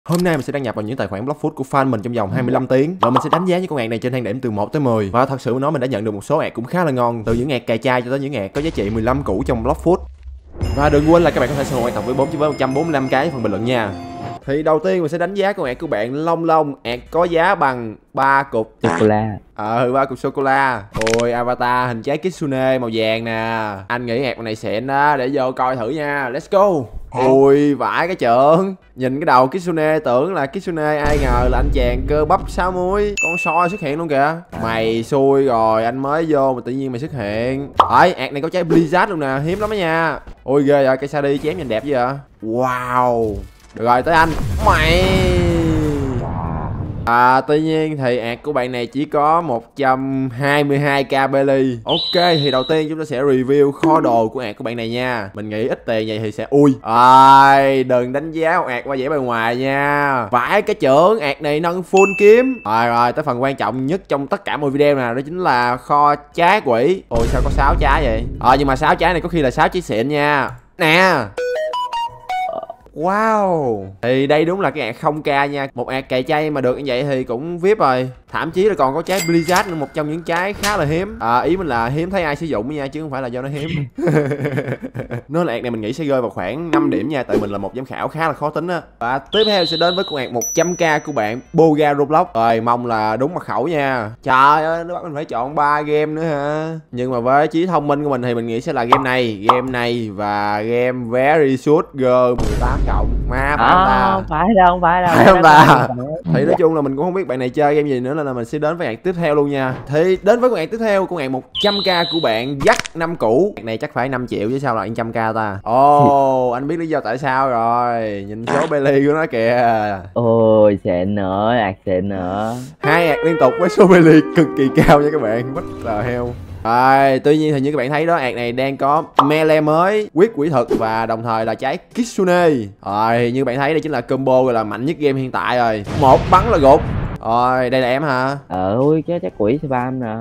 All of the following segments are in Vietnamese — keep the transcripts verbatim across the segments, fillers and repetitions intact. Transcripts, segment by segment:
Hôm nay mình sẽ đăng nhập vào những tài khoản Blockfood của fan mình trong vòng hai mươi lăm tiếng. Rồi mình sẽ đánh giá những con ạc này trên thang điểm từ một tới mười. Và thật sự nói mình đã nhận được một số ạc cũng khá là ngon, từ những ạc cài chai cho tới những ạc có giá trị mười lăm củ trong Blockfood. Và đừng quên là các bạn có thể săn quan tập với bốn với một trăm bốn mươi lăm cái phần bình luận nha. Thì đầu tiên mình sẽ đánh giá con ạc của bạn Long Long. Ạc có giá bằng ba cục sô cô la. Ờ ba cục sô cô la. Ôi avatar hình trái Kitsune màu vàng nè. Anh nghĩ ạc này xịn đó, để vô coi thử nha. Let's go. Ui vãi cái trơn. Nhìn cái đầu Kitsune tưởng là Kitsune, ai ngờ là anh chàng cơ bắp sáu múi. Con soi xuất hiện luôn kìa. Mày xui rồi, anh mới vô mà tự nhiên mày xuất hiện. Đấy, ạc này có trái Blizzard luôn nè, hiếm lắm đó nha. Ôi ghê rồi, cây sa đi chém nhìn đẹp vậy. Wow. Được rồi, tới anh. Mày. À, tuy nhiên thì ạc của bạn này chỉ có một trăm hai mươi hai k belly. Ok, thì đầu tiên chúng ta sẽ review kho đồ của ạc của bạn này nha. Mình nghĩ ít tiền vậy thì sẽ ui. Ai, đừng đánh giá một ạc qua vẻ bề ngoài nha. Vãi cái trưởng, ạc này nâng full kiếm. Rồi rồi, tới phần quan trọng nhất trong tất cả mọi video nào, đó chính là kho trái quỷ. Ôi sao có sáu trái vậy? Ờ à, nhưng mà sáu trái này có khi là sáu trái xịn nha. Nè. Wow. Thì đây đúng là cái ạc không k nha. Một ạc cày chay mà được như vậy thì cũng vip rồi. Thậm chí là còn có trái Blizzard nữa, một trong những trái khá là hiếm. À, ý mình là hiếm thấy ai sử dụng nha, chứ không phải là do nó hiếm. Nói là ạc này mình nghĩ sẽ rơi vào khoảng năm điểm nha, tại mình là một giám khảo khá là khó tính á. Và tiếp theo sẽ đến với con ạc một trăm k của bạn Boga Roblox. Rồi mong là đúng mật khẩu nha. Trời ơi, nó bắt mình phải chọn ba game nữa hả? Nhưng mà với trí thông minh của mình thì mình nghĩ sẽ là game này, game này và game Very Sugar mười tám cộng. Má phải không ta? Không phải đâu, không phải đâu. Phải không ta? Thì nói chung là mình cũng không biết bạn này chơi game gì nữa, nên là mình sẽ đến với ạc tiếp theo luôn nha. Thì đến với con ạc tiếp theo, con ạc một trăm k của bạn dắt năm củ. Ạc này chắc phải năm triệu chứ sao lại một trăm k ta. Ồ, oh, anh biết lý do tại sao rồi. Nhìn số belly của nó kìa. Ôi xịn nữa, ạc xịn nữa. Hai ạc liên tục với số belly cực kỳ cao nha các bạn. What the hell. À, tuy nhiên thì như các bạn thấy đó, ạc này đang có melee mới, quyết quỷ thực và đồng thời là trái Kitsune. Rồi như bạn thấy đây chính là combo gọi là mạnh nhất game hiện tại rồi. Một bắn là gục. Rồi đây là em hả? Ờ ui trái trái quỷ spam nè.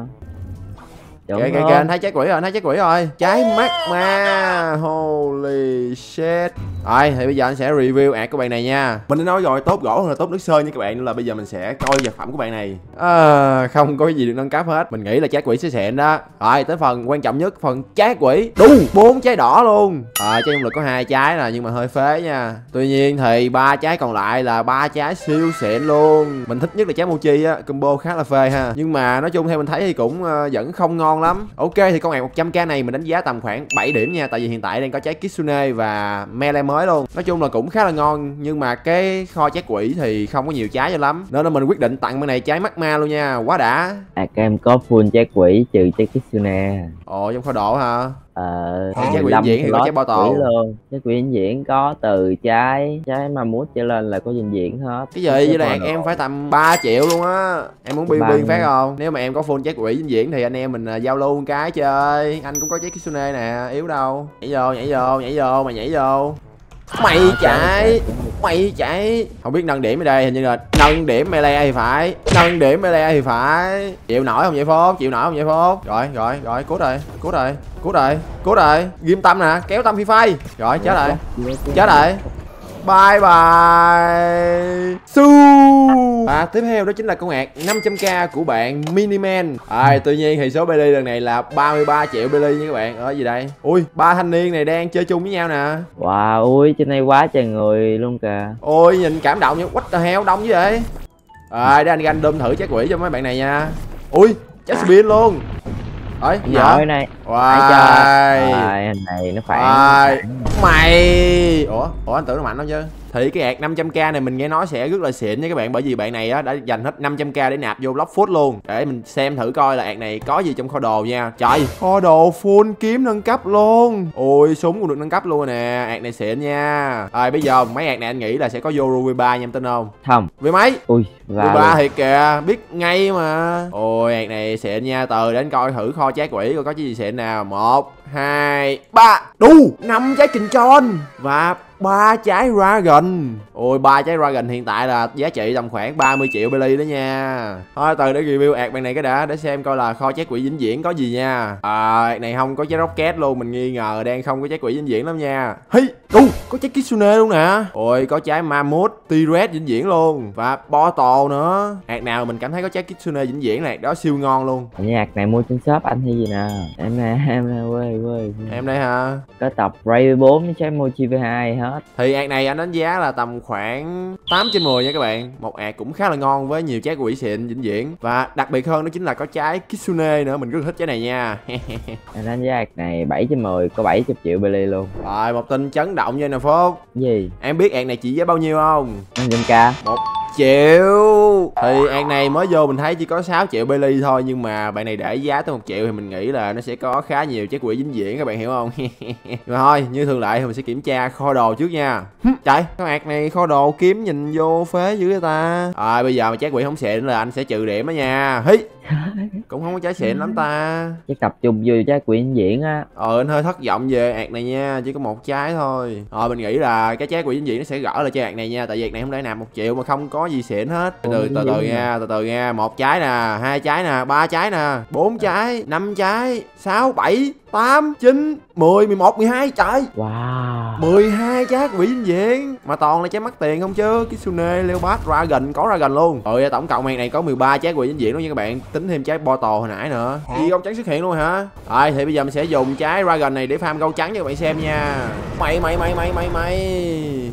Kìa kìa kìa, anh thấy trái quỷ rồi, anh thấy trái quỷ rồi. Trái magma. Holy shit. Rồi thì bây giờ anh sẽ review ạc của bạn này nha. Mình đã nói rồi, tốt gỗ hơn là tốt nước sơn nha các bạn, nên là bây giờ mình sẽ coi vật phẩm của bạn này. À, không có cái gì được nâng cấp hết. Mình nghĩ là trái quỷ sẽ xịn đó. Rồi tới phần quan trọng nhất, phần trái quỷ. Đúng, bốn trái đỏ luôn. À, trái lực có hai trái nè, nhưng mà hơi phế nha. Tuy nhiên thì ba trái còn lại là ba trái siêu xịn luôn. Mình thích nhất là trái mochi á, combo khá là phê ha. Nhưng mà nói chung theo mình thấy thì cũng uh, vẫn không ngon lắm. Ok, thì con ạc một trăm k này mình đánh giá tầm khoảng bảy điểm nha, tại vì hiện tại đang có trái Kitsune và melee mới luôn. Nói chung là cũng khá là ngon, nhưng mà cái kho trái quỷ thì không có nhiều trái cho lắm, nên là mình quyết định tặng bên này trái magma luôn nha. Quá đã. Ạc em có full trái quỷ trừ trái Kitsune. Ồ, trong kho độ hả? Ờ, trái quỷ diễn thì có trái bao tổ luôn. Trái quỷ diễn có từ trái trái ma mút trở lên là có dinh diễn hết. Cái gì vậy đàn em phải tầm ba triệu luôn á. Em muốn biên biên phát không? Nếu mà em có full trái quỷ dinh diễn thì anh em mình uh, giao lưu một cái chơi. Anh cũng có trái Kitsune nè, yếu đâu. Nhảy vô, nhảy vô, nhảy vô, mày nhảy vô. Mày chạy, mày chạy. Không biết nâng điểm ở đây, hình như là nâng điểm melee thì phải, nâng điểm melee thì phải. Chịu nổi không vậy Phốt? Chịu nổi không vậy Phốt? Rồi rồi rồi, cút rồi, cút rồi, cút rồi, cút rồi. Ghim tâm nè, kéo tâm phi phai. Rồi chết rồi, chết rồi. Bye bye. Su. Và tiếp theo đó chính là con ạc năm trăm k của bạn Miniman. À, tuy nhiên thì số belly lần này là ba mươi ba triệu belly nha các bạn. Ở gì đây? Ui, ba thanh niên này đang chơi chung với nhau nè. Wow, ui trên đây quá trời người luôn kìa. Ôi nhìn cảm động như what the hell, đông như vậy. À, để anh random thử trái quỷ cho mấy bạn này nha. Ui, trái spin luôn. Đấy, nhỏ này. Wow. Trời, hình này nó phản. Mày. Ủa, ủa anh tưởng nó mạnh lắm chứ. Thì cái ạc năm trăm k này mình nghe nói sẽ rất là xịn nha các bạn, bởi vì bạn này á đã dành hết năm trăm k để nạp vô Blockfood luôn. Để mình xem thử coi là ạc này có gì trong kho đồ nha. Trời, kho đồ full kiếm nâng cấp luôn. Ôi, súng cũng được nâng cấp luôn nè. Ạc này xịn nha. Rồi bây giờ mấy ạc này anh nghĩ là sẽ có vô v ba nha, em tin không? Không. Vì mấy? Ui, v ba thiệt kìa, biết ngay mà. Ôi ạc này xịn nha. Từ để anh coi thử kho trái quỷ coi có cái gì xịn nào. Một hai, ba. Đu, năm trái trình tròn và ba trái dragon. Ôi, ba trái dragon hiện tại là giá trị tầm khoảng ba mươi triệu Bailey đó nha. Thôi từ để review ạc bạn này cái đã, để xem coi là kho trái quỷ vĩnh viễn có gì nha. À, ạc này không có trái rocket luôn, mình nghi ngờ đang không có trái quỷ vĩnh viễn lắm nha. Hi, đu, có trái Kitsune luôn nè. Ôi, có trái Mammoth, T-Rex vĩnh viễn luôn và Portal nữa. Ạc nào mình cảm thấy có trái Kitsune vĩnh viễn này, đó siêu ngon luôn. Cái ạc này mua trên shop anh hay gì nè. Em nè, em nè, quê quê. Em đây hả? Có tập Ray bốn trái Mochi vê hai hết. Thì ạc này anh đánh giá là tầm khoảng tám trên mười nha các bạn. Một ạc cũng khá là ngon với nhiều trái quỷ xịn vĩnh viễn. Và đặc biệt hơn đó chính là có trái Kitsune nữa, mình rất là thích trái này nha. Anh đánh giá ạc này bảy trên mười, có bảy mươi triệu Bailey luôn. Rồi, một tin chấn động nha nè Phúc. Gì? Em biết ạc này trị giá bao nhiêu không? năm trăm k. Một triệu. Thì ạc này mới vô mình thấy chỉ có sáu triệu Bailey thôi, nhưng mà bạn này để giá tới một triệu thì mình nghĩ là nó sẽ có khá nhiều trái quỷ vĩnh viễn, các bạn hiểu không? Nhưng mà thôi, như thường lệ thì mình sẽ kiểm tra kho đồ trước nha. Trời, cái ạc này kho đồ kiếm nhìn vô phế dữ người ta. Rồi bây giờ mà trái quỷ không xịn là anh sẽ trừ điểm đó nha. Hí, cũng không có trái xịn lắm ta. Chắc tập trung vô trái quỷ vĩnh viễn á. Ờ, anh hơi thất vọng về ạc này nha, chỉ có một trái thôi. Rồi mình nghĩ là cái trái quỷ vĩnh viễn nó sẽ gỡ lại cho ạc này nha, tại vì ạc này không để nạp một triệu mà không có gì xịn hết. Từ từ từ từ nha, từ từ nha. Một trái nè, hai trái nè, ba trái nè, bốn trái, năm trái, sáu, bảy, tám, chín, mười, mười một, mười hai. Trời, wow, mười hai trái quỷ vĩnh viễn mà toàn là trái mắc tiền không chứ. Kitsune, Leopard, Dragon, có Dragon luôn. Rồi tổng cộng hàng này có mười ba trái quỷ vĩnh viễn luôn nha các bạn, tính thêm trái Portal hồi nãy nữa. Gì gâu trắng xuất hiện luôn hả? Rồi thì bây giờ mình sẽ dùng trái Dragon này để farm gâu trắng cho các bạn xem nha. Mày mày mày mày mày mày.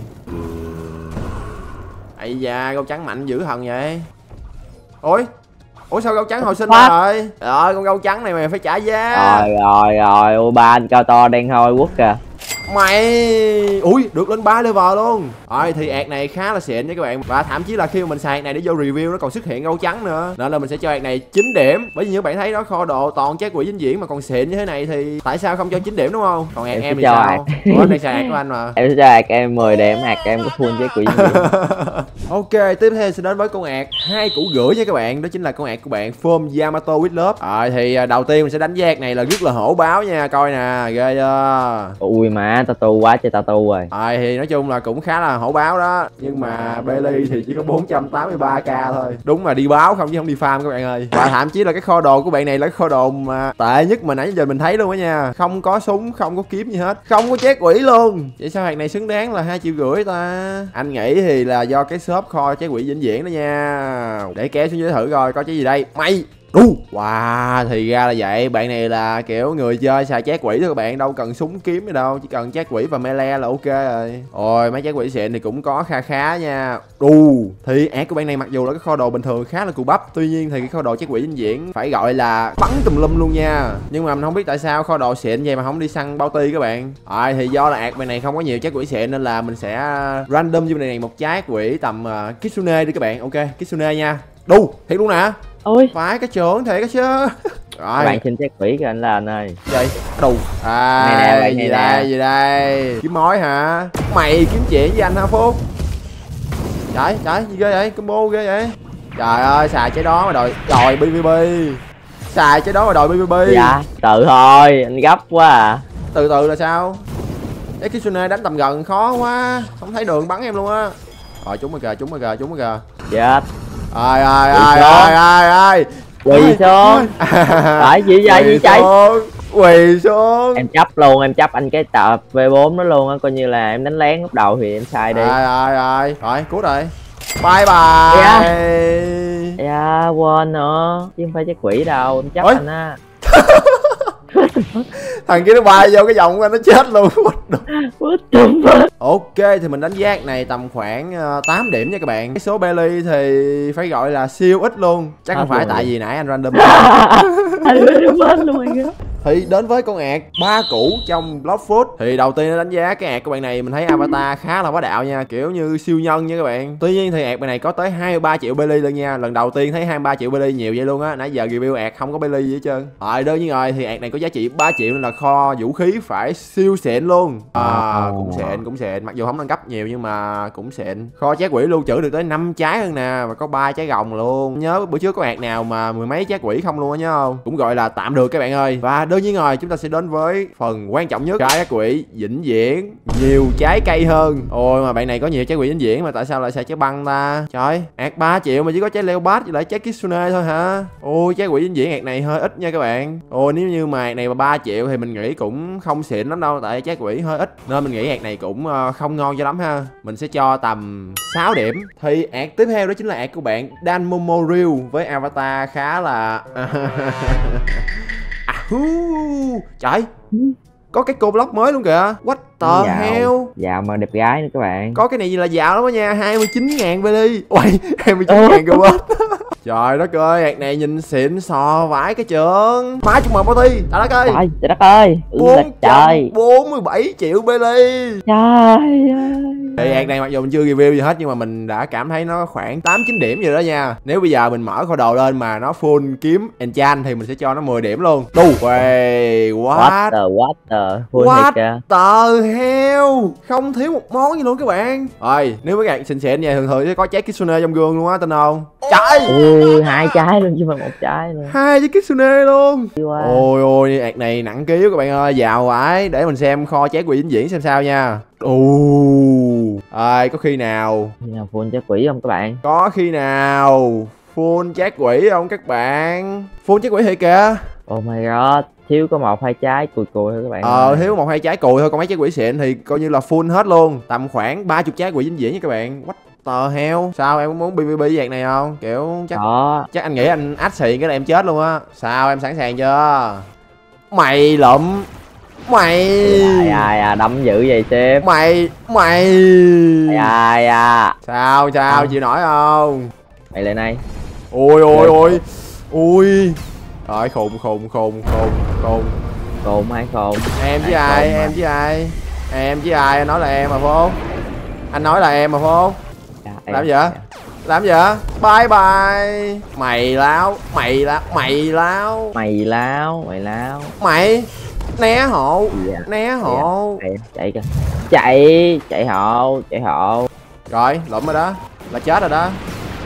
Ây da, gâu trắng mạnh dữ thần vậy. Ôi, ủa sao gâu trắng hồi sinh ra rồi? Rồi con gâu trắng này mày phải trả giá. Rồi rồi rồi, ô ba anh cao to đen thôi quất kìa. Mày, ui được lên ba level luôn. Rồi thì ạc này khá là xịn nha các bạn. Và thậm chí là khi mà mình xài ạc này để vô review nó còn xuất hiện gâu trắng nữa, nên là mình sẽ cho ạc này chín điểm. Bởi vì như bạn thấy đó, kho đồ toàn trái quỷ vĩnh viễn mà còn xịn như thế này thì tại sao không cho chín điểm đúng không? Còn ạc em, em thì sao? Ủa, anh đang xài ạc của anh mà. Em sẽ cho ạc em mười điểm, ạc em có full trái quỷ vĩnh viễn. Ok, tiếp theo sẽ đến với con ạc hai củ rưỡi nha các bạn. Đó chính là con ạc của bạn Form Yamato with Love. Rồi thì đầu tiên mình sẽ đánh giá ạc này là rất là hổ báo nha, coi nè, ghê chưa. Ui mà tao tu quá trời tao tu rồi. Rồi thì nói chung là cũng khá là hổ báo đó. Nhưng mà Bailey thì chỉ có bốn trăm tám mươi ba k thôi. Đúng là đi báo không chứ không đi farm các bạn ơi. Và thậm chí là cái kho đồ của bạn này là cái kho đồ mà tệ nhất mà nãy giờ mình thấy luôn á nha. Không có súng, không có kiếm gì hết, không có chết quỷ luôn. Vậy sao hàng này xứng đáng là hai triệu rưỡi ta? Anh nghĩ thì là do cái shop kho trái quỷ vĩnh viễn đó nha. Để kéo xuống dưới thử coi có cái gì đây. Mày đu. Wow, thì ra là vậy. Bạn này là kiểu người chơi xài trái quỷ thôi các bạn, đâu cần súng kiếm gì đâu, chỉ cần trái quỷ và melee là ok rồi. Ôi mấy trái quỷ xịn thì cũng có kha khá nha. Đù, thì ác của bạn này mặc dù là cái kho đồ bình thường khá là cù bắp, tuy nhiên thì cái kho đồ trái quỷ vĩnh viễn phải gọi là bắn tùm lum luôn nha. Nhưng mà mình không biết tại sao kho đồ xịn vậy mà không đi săn bounty các bạn. Rồi thì do là ạc bạn này không có nhiều trái quỷ xịn nên là mình sẽ random cho bên này một trái quỷ tầm uh, Kitsune đi các bạn. Ok, Kitsune nha. Đù, thiệt luôn nè. Ôi, phải cái trưởng thiệt cái chứ. Rồi các bạn xin trái quỷ kìa anh là anh ơi. Vậy đù à, này nè, gì này đây nè. gì đây kiếm mối hả? Mày kiếm chuyện với anh hả Phúc? Trời trời gì ghê vậy, combo ghê vậy. Trời ơi xài trái đó mà đòi đòi bê vê bê, xài trái đó mà đòi bê vê bê. Dạ từ thôi anh gấp quá à. Từ từ là sao? Cái Kitsune đánh tầm gần khó quá, không thấy đường bắn em luôn á. Rồi trúng rồi kìa, trúng rồi kìa, trúng rồi kìa. Chết. Ai ai ai ai ai ai Quỳ xuống. Tại gì vậy gì chạy? Quỳ xuống. Em chấp luôn, em chấp anh cái tập V bốn đó luôn á, coi như là em đánh lén lúc đầu thì em sai đi. Ai ai ai. Rồi, cút rồi. Bye bye. Dạ, yeah, quên nữa, chứ không phải trái quỷ đâu, em chấp Ôi. Anh á. Thằng kia nó bay vô cái vòng của anh nó chết luôn. Ok thì mình đánh giá này tầm khoảng uh, tám điểm nha các bạn. Cái số Bailey thì phải gọi là siêu ít luôn. Chắc không phải tại vì nãy anh random. Anh random luôn anh. Thì đến với con ạc ba củ trong Bloodfoot. Thì đầu tiên nó đánh giá cái ạc của bạn này mình thấy avatar khá là bá đạo nha, kiểu như siêu nhân nha các bạn. Tuy nhiên thì ạc bạn này có tới hai mươi ba triệu Bailey luôn nha. Lần đầu tiên thấy hai mươi ba triệu Bailey nhiều vậy luôn á. Nãy giờ review ạc không có Bailey gì hết trơn. Rồi đương nhiên rồi, thì ạc này có giá trị ba triệu nên là kho vũ khí phải siêu xịn luôn. À, cũng xịn cũng xịn, mặc dù không nâng cấp nhiều nhưng mà cũng xịn. Kho trái quỷ lưu trữ được tới năm trái hơn nè, và có ba trái rồng luôn. Nhớ bữa trước có ạc nào mà mười mấy trái quỷ không luôn á nhớ không? Cũng gọi là tạm được các bạn ơi. Và đơn đương nhiên rồi, chúng ta sẽ đến với phần quan trọng nhất, trái ác quỷ vĩnh viễn, nhiều trái cây hơn. Ôi mà bạn này có nhiều trái quỷ vĩnh viễn mà tại sao lại xài trái băng ta? Trời, ạc ba triệu mà chỉ có trái leopard với lại trái kitsune thôi hả? Ôi trái quỷ vĩnh viễn ạc này hơi ít nha các bạn. Ôi nếu như mà ạc này mà ba triệu thì mình nghĩ cũng không xịn lắm đâu, tại trái quỷ hơi ít nên mình nghĩ ạc này cũng uh, không ngon cho lắm ha. Mình sẽ cho tầm sáu điểm. Thì ạc tiếp theo đó chính là ạc của bạn Dan Momoriu với avatar khá là à, hú. Trời, có cái cô block mới luôn kìa. What the hell. Dạo mà đẹp gái nữa các bạn. Có cái này gì là dạo lắm đó nha. hai mươi chín ngàn Billy. Ôi hai mươi chín ngàn robot. Trời đất ơi, hạt này nhìn xịn sò vãi cái trường. Má chung màu party. Trời đất ơi. Trời, trời đất ơi. bốn trăm bốn mươi bảy triệu Billy. Trời ơi. Thì hạt này mặc dù mình chưa review gì hết nhưng mà mình đã cảm thấy nó khoảng tám chín điểm rồi đó nha. Nếu bây giờ mình mở kho đồ lên mà nó full kiếm enchant thì mình sẽ cho nó mười điểm luôn. Đu. Wait, what? What the what the full What the hell. Không thiếu một món gì luôn các bạn. Rồi, nếu mấy bạn xịn xịn vậy thường thường sẽ có trái kitsune trong gương luôn á, tin không? Trời. Ui, hai trái luôn chứ không phải một trái luôn. Hai trái kitsune luôn. Ôi ôi, hạt này nặng ký các bạn ơi, giàu vãi. Để mình xem kho trái quỷ vĩnh viễn xem sao nha. Ồ. Ai có khi nào khi nào full trái quỷ không các bạn? Có khi nào full trái quỷ không các bạn? Full trái quỷ thiệt kìa. Oh my god, thiếu có một hai trái cùi cùi thôi các bạn. Ờ ơi. Thiếu một hai trái cùi thôi, còn mấy trái quỷ xịn thì coi như là full hết luôn. Tầm khoảng ba mươi trái quỷ vĩnh viễn nha các bạn. What the hell. Sao em có muốn pê vê pê dạng này không? Kiểu chắc đó. Chắc anh nghĩ anh ách xì cái là em chết luôn á. Sao em sẵn sàng chưa? Mày lụm. Mày ai ai à, đâm dữ vậy sếp. Mày Mày ai ai à. Sao sao à. Chịu nổi không? Mày lên đây. Ôi ôi ôi. Ui. Trời khùng khùng khùng khùng khùng. Khùng hay khùng? Em với ai? Em với ai? Em với ai? Anh nói là em mà phố. Anh nói là em mà phố. Dạ, làm gì vậy? Làm gì vậy? Bye bye. Mày láo. Mày láo. Mày láo. Mày láo. Mày láo. Mày né hộ. Dạ. Né hộ. Dạ. Chạy kìa. Chạy. Chạy hộ. Chạy hộ. Rồi lụm rồi đó. Là chết rồi đó.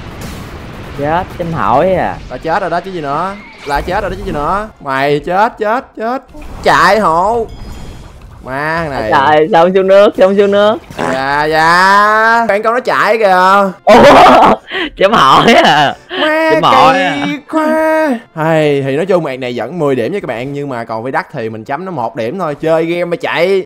Chết chấm hỏi à. Là chết rồi đó chứ gì nữa. Là chết rồi đó chứ gì nữa. Mày chết chết chết. Chạy hộ. Má này. Trời, xong xuống nước, xong xuống nước. Dạ dạ. Bạn con nó chạy kìa. Ủa, chấm hỏi à. Má kỳ quá. Hay thì nói chung bạn này dẫn mười điểm nha các bạn, nhưng mà còn với đắt thì mình chấm nó một điểm thôi. Chơi game mà chạy.